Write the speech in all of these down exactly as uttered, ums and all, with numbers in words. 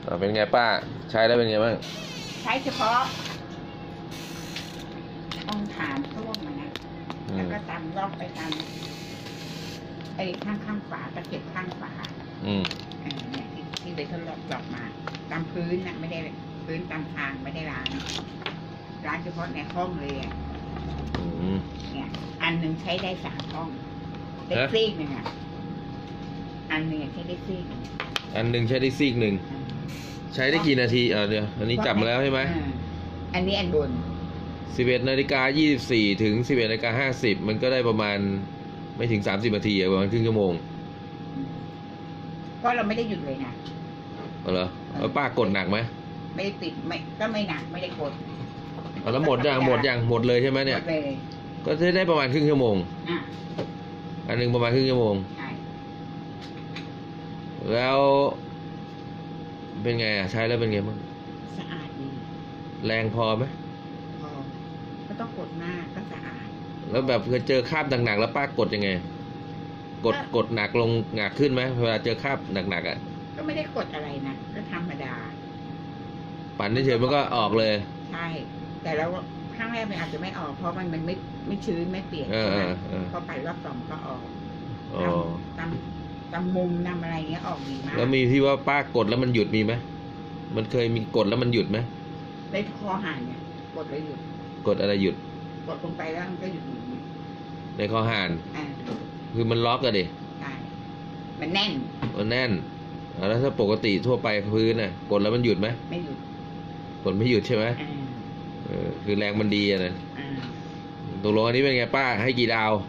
เป็นไงป้าใช้แล้วเป็นไงบ้างใช้เฉพาะต้องฐานร่วมมันนะแล้วก็ตามรอบไปตามไอ้ข้างข้างฝาตะเข็บข้างฝาอืมเนี่ยที่ที่ไปทดลองกลับมาตามพื้นนะไม่ได้พื้นตามทางไม่ได้ล้างล้างเฉพาะในห้องเลยอ่ะเนี่ยอันหนึ่งใช้ได้สามห้องได้ซีกหนึ่งอ่ะอันหนึ่งใช้ได้ซีกอันหนึ่งใช้ได้ซีกหนึ่งใช้ได้กี่นาทีอ่าเดี๋ยวอันนี้จับมาแล้วใช่ไหมอันนี้อันบนสิบเอ็ดนาฬิกายี่สิบสี่ถึงสิบเอ็ดนาฬิกาห้าสิบมันก็ได้ประมาณไม่ถึงสามสิบนาทีประมาณครึ่งชั่วโมงเพราะเราไม่ได้หยุดเลยนะเหรอแล้วป้ากดหนักไหมไม่ได้ติดไม่ก็ไม่หนักไม่ได้กดแล้วหมดยังหมดยังหมดเลยใช่ไหมเนี่ยก็จะได้ประมาณครึ่งชั่วโมงอ่ะอันหนึ่งประมาณครึ่งชั่วโมงใช่แล้วเป็นไงอ่ะใช้แล้วเป็นไงบ้างสะอาดดีแรงพอไหมพอก็ต้องกดมากก็สะอาดแล้วแบบเคยเจอคราบหนักๆแล้วป้ากดยังไงกดกดหนักลงหนักขึ้นไหมเวลาเจอคราบหนักๆอ่ะก็ไม่ได้กดอะไรนะก็ธรรมดาปั่นเฉยๆมันก็ออกเลยใช่แต่แล้วข้างแรกมันอาจจะไม่ออกเพราะมันมันไม่ไม่ชื้นไม่เปียกใช่ไหมพอปั่นรอบสองก็ออกตามตามมุมตามอะไรเงี้ยออกดีมากแล้วมีที่ว่าป้ากดแล้วมันหยุดมีไหมมันเคยมีกดแล้วมันหยุดไหมในคอห่านเนี่ยกดแล้วหยุดกดอะไรหยุดกดลงไปแล้วมันก็หยุดในคอห่านคือมันล็อกอะดิใช่มันแน่นมันแน่นแล้วถ้าปกติทั่วไปพื้นน่ะกดแล้วมันหยุดไหมไม่หยุดกดไม่หยุดใช่ไหมเออคือแรงมันดีอะนะตกลงอันนี้เป็นไงป้าให้กี่ดาว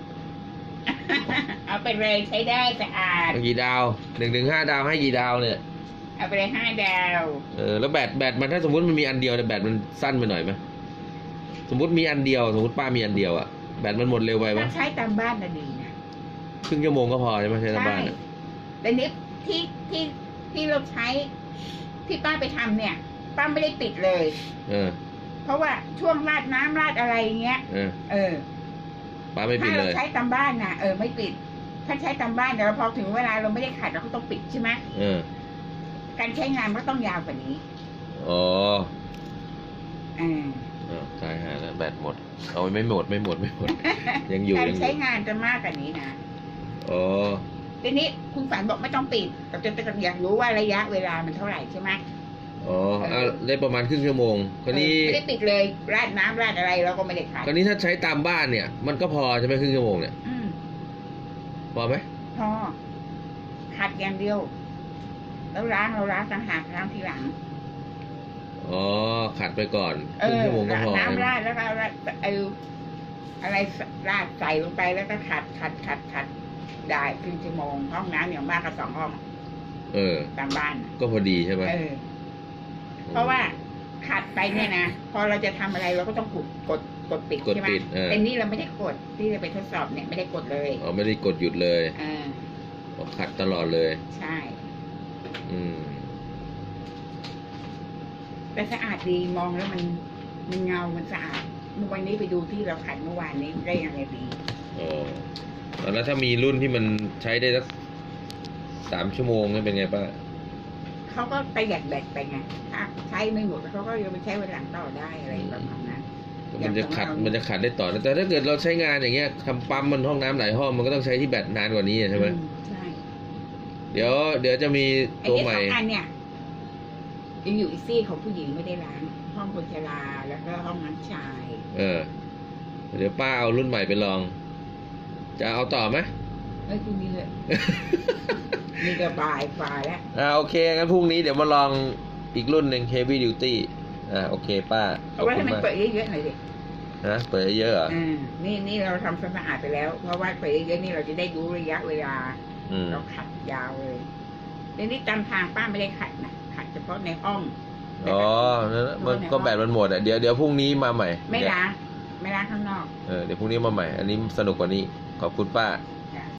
เอาไปเลยใช้ได้สะอาดกี่ดาวหนึ่งถึงห้าดาวให้กี่ดาวเนี่ยเอาไปเลยห้าดาวเออแล้วแบตแบตมันถ้าสมมติมันมีอันเดียวเนี่ยแบตมันสั้นไปหน่อยไหมสมมติมีอันเดียวสมมติป้ามีอันเดียวอะแบตมันหมดเร็วไปไหมใช้ตามบ้านน่ะดีนะครึ่งชั่วโมงก็พอใช่ไหมใช้ตามบ้านแต่นี้ที่ที่ที่เราใช้ที่ป้าไปทำเนี่ยป้าไม่ได้ปิดเลยเออเพราะว่าช่วงราดน้ำราดอะไรเงี้ยเออเออป้าไม่ปิดเลยถ้าเราใช้ตามบ้านนะเออไม่ปิดถ้าใช้ตามบ้านเดี๋ยวพอถึงเวลาเราไม่ได้ขัดเราก็ต้องปิดใช่ไหมเออการใช้งานก็ต้องยาวกว่านี้อ๋ออ่าใช่ฮะแล้วแบตหมดเอาไม่หมดไม่หมดไม่หมดยังอยู่การใช้งานจะมากกว่านี้นะอ๋อทีนี้คุณฝันบอกไม่ต้องปิดแต่จะจะอยากรู้ว่าระยะเวลามันเท่าไหร่ใช่ไหมอ๋อได้ประมาณครึ่งชั่วโมงคราวนี้ไม่ได้ปิดเลยราดน้ำราดอะไรเราก็ไม่ได้ขัดคราวนี้ถ้าใช้ตามบ้านเนี่ยมันก็พอใช่ไหมครึ่งชั่วโมงเนี่ยพอไหมพอขัดอย่างเดียวแล้วล้างเราล้างต่างหากล้างทีหลังอ๋อขัดไปก่อนครึ่งชั่วโมงก็พอน้ำราดแล้วก็เอาอะไรราดใส่ลงไปแล้วก็ขัดขัดขัดขัดได้ครึ่งชั่วโมงห้องน้ำอย่างมากก็สองห้องเออตามบ้านก็พอดีใช่ไหมเออเพราะว่าขัดไปเนี่ยนะพอเราจะทำอะไรเราก็ต้องกดกดกดปิดใช่ไหมแต่นี่เราไม่ได้กดที่จะไปทดสอบเนี่ยไม่ได้กดเลยอ๋อไม่ได้กดหยุดเลยอ่าขัดตลอดเลยใช่อืมแต่สะอาดดีมองแล้วมันมันเงามันสะอาดเมื่อวันนี้ไปดูที่เราขัดเมื่อวานนี้ได้ยังไงดีอ๋อแล้วถ้ามีรุ่นที่มันใช้ได้สักสามชั่วโมงนี่เป็นไงป้าเขาก็ประหยัดแบตไปไงถ้าใช้ไม่หมดเขาก็ยังไปใช้วันหลังต่อได้อะไรประมาณนั้นมันจะขัดมันจะขัดได้ต่อแต่ถ้าเกิดเราใช้งานอย่างเงี้ยทำปั๊มมันห้องน้ำหลายห้องมันก็ต้องใช้ที่แบตนานกว่านี้ใช่ไหมใช่เดี๋ยวเดี๋ยวจะมีตัวใหม่อันเนี้ยยังอยู่อีซี่ของผู้หญิงไม่ได้ล้างห้องคนชราแล้วก็ห้องน้ำชายเออเดี๋ยวป้าเอารุ่นใหม่ไปลองจะเอาต่อไหมไม่พรุ่งนี้เลยมีกระบายไฟแล้วอ่าโอเคงั้นพรุ่งนี้เดี๋ยวมาลองอีกรุ่นหนึ่ง Heavy Duty อ่าโอเคป้าเอาไว้ให้มันเปิดเยอะๆหน่อยดินะเปิดเยอะเหรออืมนี่นี่เราทำสะอาดไปแล้วเพราะว่าเปิดเยอะๆนี่เราจะได้รู้ระยะเวลาเราขัดยาวเลยเดี๋ยวนี้จำทางป้าไม่ได้ขัดนะขัดเฉพาะในห้องอ๋อมันก็แบตมันหมดอ่ะเดี๋ยวเดี๋ยวพรุ่งนี้มาใหม่ไม่ล้างไม่ล้างข้างนอกเออเดี๋ยวพรุ่งนี้มาใหม่อันนี้สนุกกว่านี้ขอบคุณป้า